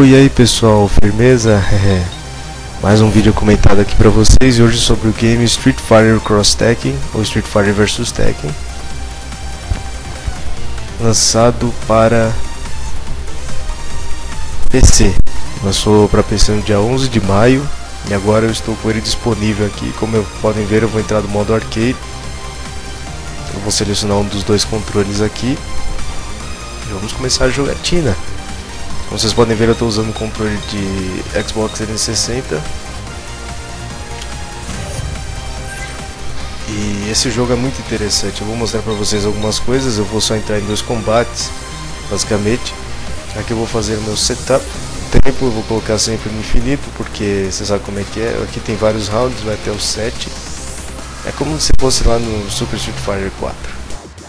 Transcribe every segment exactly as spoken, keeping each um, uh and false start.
E aí pessoal, firmeza? Mais um vídeo comentado aqui pra vocês, e hoje sobre o game Street Fighter Cross Tekken, ou Street Fighter versus. Tekken, lançado para P C. Lançou para P C no dia onze de maio, e agora eu estou com ele disponível aqui. Como eu, podem ver, eu vou entrar no modo arcade. Eu vou selecionar um dos dois controles aqui e vamos começar a jogatina. Como vocês podem ver, eu estou usando o controle de Xbox trezentos e sessenta. E esse jogo é muito interessante. Eu vou mostrar para vocês algumas coisas. Eu vou só entrar em dois combates, basicamente. Aqui eu vou fazer o meu setup. O tempo eu vou colocar sempre no infinito, porque você sabe como é que é. Aqui tem vários rounds, vai até o sete. É como se fosse lá no Super Street Fighter quatro.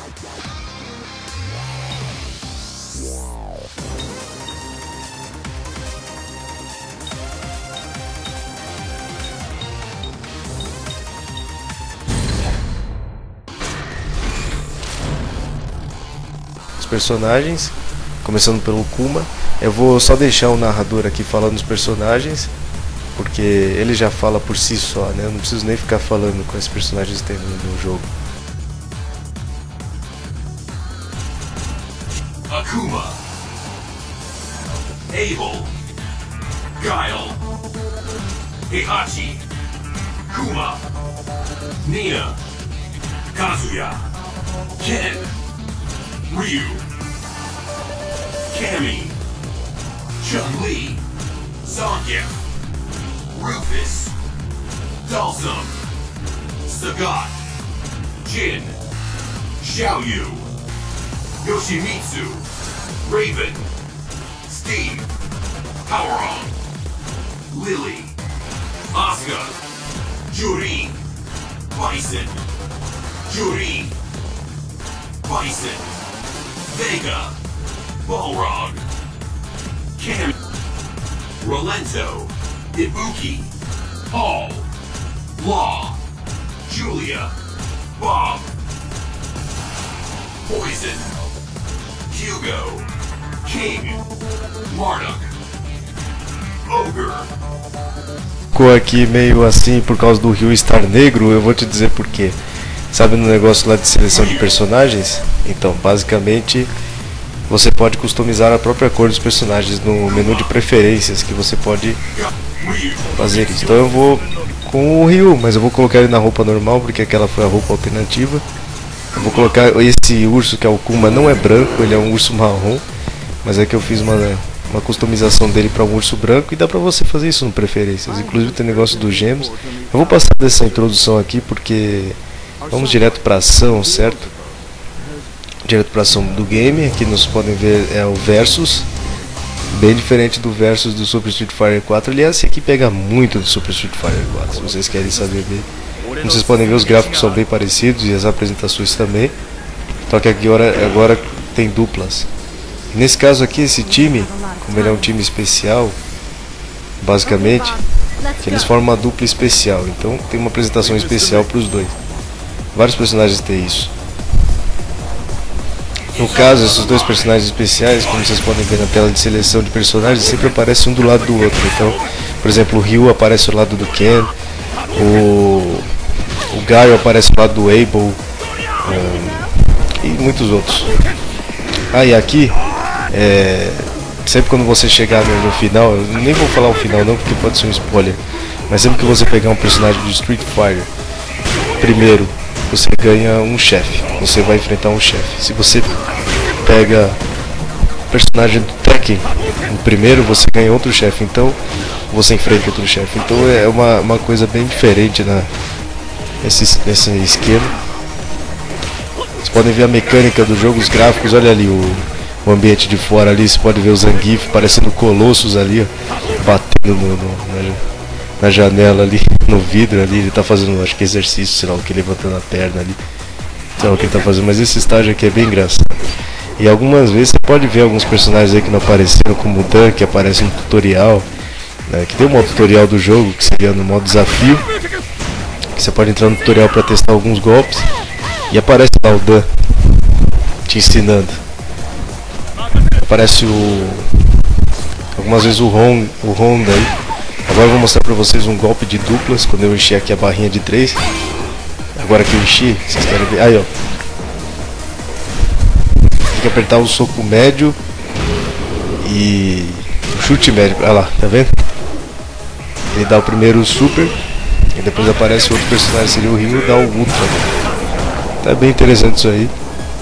Personagens, começando pelo Kuma. Eu vou só deixar o narrador aqui falando os personagens, porque ele já fala por si só, né? Eu não preciso nem ficar falando com esses personagens que tem no, no jogo. Akuma, Abel, Guile, Heihachi, Kuma, Nina, Kazuya, Ken, Ryu, Cammy, Chun-Li, Zangief, Rufus, Dalsum, Sagat, Jin, Xiaoyu, Yoshimitsu, Raven, Steve, Power-On, Lily, Asuka, Juri, Bison, Juri, Bison, Vega, Balrog, Cam, Rolento, Ibuki, Paul, Law, Julia, Bob, Poison, Hugo, King, Marduk, Ogre. Ficou aqui meio assim por causa do Ryu estar negro. Eu vou te dizer por quê. Sabe no negócio lá de seleção de personagens? Então, basicamente, você pode customizar a própria cor dos personagens no menu de preferências, que você pode fazer isso. Então eu vou com o Ryu, mas eu vou colocar ele na roupa normal, porque aquela foi a roupa alternativa. Eu vou colocar esse urso, que é o Kuma, não é branco, ele é um urso marrom, mas é que eu fiz uma, uma customização dele para um urso branco, e dá pra você fazer isso no preferências. Inclusive tem negócio dos gêmeos. Eu vou passar dessa introdução aqui, porque vamos direto para ação, certo? Direto para ação do game. Aqui nós podem ver é o Versus, bem diferente do Versus do Super Street Fighter quatro. Aliás, esse aqui pega muito do Super Street Fighter quatro, se vocês querem saber bem. Como vocês podem ver, os gráficos são bem parecidos e as apresentações também. Só que agora, agora tem duplas. Nesse caso aqui, esse time, como ele é um time especial, basicamente, eles formam uma dupla especial. Então tem uma apresentação especial para os dois. Vários personagens têm isso. No caso, esses dois personagens especiais, como vocês podem ver na tela de seleção de personagens, sempre aparecem um do lado do outro. Então, por exemplo, o Ryu aparece ao lado do Ken, o, o Guile aparece ao lado do Abel, um, e muitos outros. Ah, e aqui, é, sempre quando você chegar no, no final, eu nem vou falar o final não, porque pode ser um spoiler, mas sempre que você pegar um personagem de Street Fighter, primeiro você ganha um chefe, você vai enfrentar um chefe. Se você pega o personagem do Tekken, no primeiro você ganha outro chefe, então você enfrenta outro chefe. Então é uma, uma coisa bem diferente na, nesse, nesse esquema. Vocês podem ver a mecânica do jogo, os gráficos, olha ali o, o ambiente de fora ali, você pode ver o Zangief parecendo Colossus ali, ó, batendo no, no, na, na janela ali, no vidro ali. Ele tá fazendo, acho que exercício, sei lá o que, levantando a perna ali, sei lá o que ele tá fazendo, mas esse estágio aqui é bem engraçado. E algumas vezes você pode ver alguns personagens aí que não apareceram, como o Dan, que aparece no tutorial, né, que tem um modo tutorial do jogo, que seria no modo desafio, que você pode entrar no tutorial para testar alguns golpes, e aparece lá o Dan te ensinando. Aparece o algumas vezes o Honda, o Honda aí. Agora eu vou mostrar pra vocês um golpe de duplas, quando eu encher aqui a barrinha de três. Agora que eu enchi, vocês querem ver? Aí ó. Tem que apertar o soco médio e o chute médio, olha lá, tá vendo? Ele dá o primeiro super e depois aparece outro personagem, seria o Ryu, e dá o ultra. Tá bem interessante isso aí.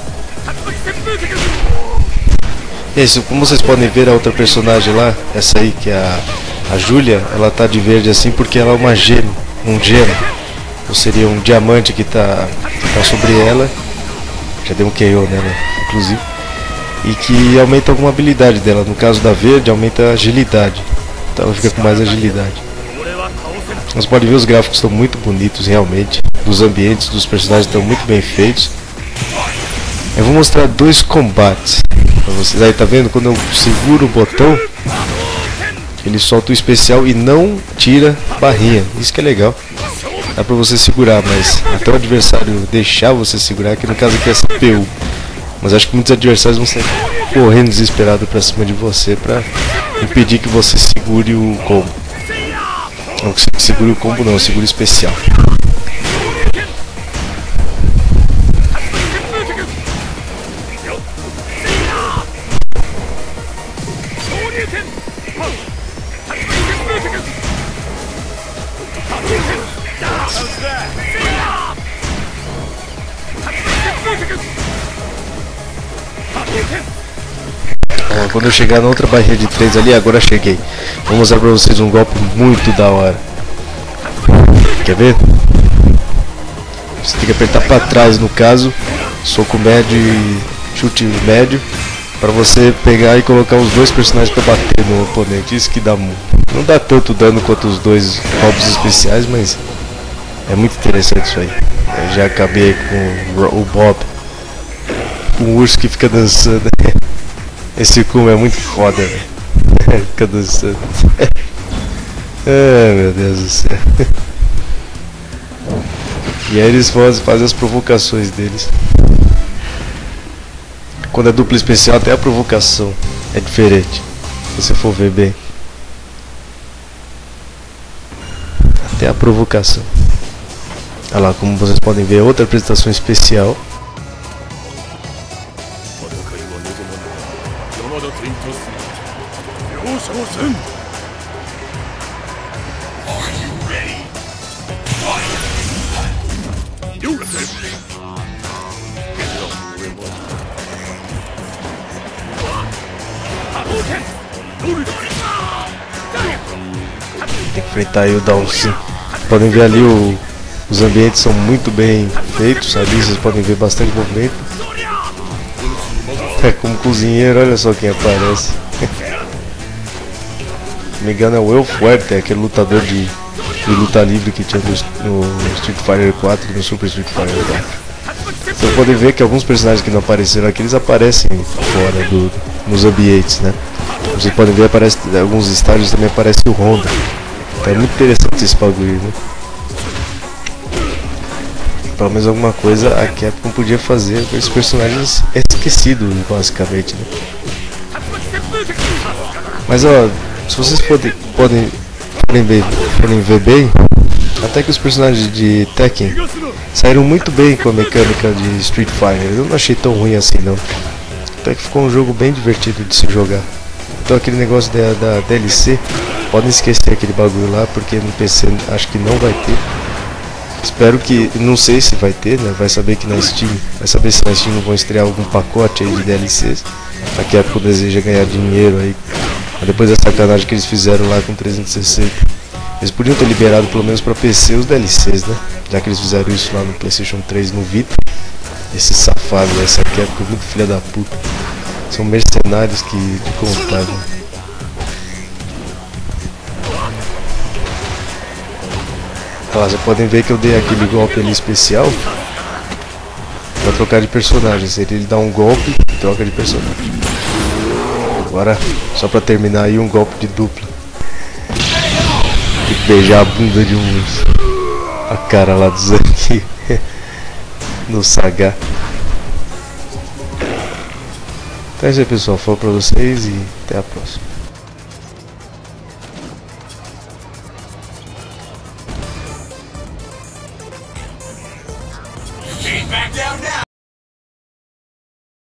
E é isso, como vocês podem ver, a outra personagem lá, essa aí que é a, a Julia, ela tá de verde assim porque ela é uma gema, um gema. Ou seria um diamante que tá, que tá sobre ela. Já deu um K O nela, inclusive. E que aumenta alguma habilidade dela. No caso da verde, aumenta a agilidade. Então ela fica com mais agilidade. Você pode ver, os gráficos estão muito bonitos realmente. Os ambientes dos personagens estão muito bem feitos. Eu vou mostrar dois combates pra vocês. Aí tá vendo? Quando eu seguro o botão, ele solta o especial e não tira barrinha. Isso que é legal. Dá pra você segurar, mas até o adversário deixar você segurar, que no caso aqui é C P U. Mas acho que muitos adversários vão sair correndo desesperado pra cima de você pra impedir que você segure o combo. Não que segure o combo não, segure o especial. Ó, quando eu chegar na outra barreira de três ali, agora cheguei. Vou mostrar pra vocês um golpe muito da hora. Quer ver? Você tem que apertar pra trás, no caso, soco médio e chute médio, pra você pegar e colocar os dois personagens pra bater no oponente. Isso que dá, não dá tanto dano quanto os dois golpes especiais, mas é muito interessante isso aí. Eu já acabei com o Bob, um urso que fica dançando. Esse Kuma é muito foda, velho. Fica dançando. Ai, meu Deus do céu. E aí eles fazem as provocações deles. Quando é dupla especial, até a provocação é diferente, se você for ver bem. Até a provocação. Olha lá, como vocês podem ver, outra apresentação especial. Tem que enfrentar aí o Dawson. Podem ver ali o, os ambientes são muito bem feitos ali, vocês podem ver bastante movimento. É como cozinheiro, olha só quem aparece. Se não me engano é o Will Fuerte, aquele lutador de, de luta livre que tinha no, no Street Fighter quatro e no Super Street Fighter quatro. Vocês podem ver que alguns personagens que não apareceram aqui, eles aparecem fora do, nos ambientes, né? Vocês podem ver, aparece, em alguns estágios também aparece o Honda. Então é muito interessante esse bagulho, né? Pelo menos alguma coisa a Capcom podia fazer com esses personagens esquecidos, basicamente, né? Mas ó, se vocês podem, podem, podem, ver, podem ver bem, até que os personagens de Tekken saíram muito bem com a mecânica de Street Fighter. Eu não achei tão ruim assim não. Até que ficou um jogo bem divertido de se jogar. Então aquele negócio da, da D L C, podem esquecer aquele bagulho lá, porque no P C acho que não vai ter. Espero que, não sei se vai ter, né? Vai saber que na Steam, vai saber se na Steam não vão estrear algum pacote aí de D L Cs. A Capcom deseja ganhar dinheiro aí, depois da sacanagem que eles fizeram lá com trezentos e sessenta. Eles podiam ter liberado pelo menos pra P C os D L Cs, né? Já que eles fizeram isso lá no PlayStation três, no Vita. Esses safados, essa Capcom muito filha da puta. São mercenários que de contar, né? Olha lá, vocês podem ver que eu dei aquele golpe ali especial pra trocar de personagem. Ele dá um golpe e troca de personagem. Agora, só pra terminar aí, um golpe de dupla. Tem que beijar a bunda de um urso. A cara lá do Zangief no Saga. Então é isso aí, pessoal, falo pra vocês e até a próxima. Back down now.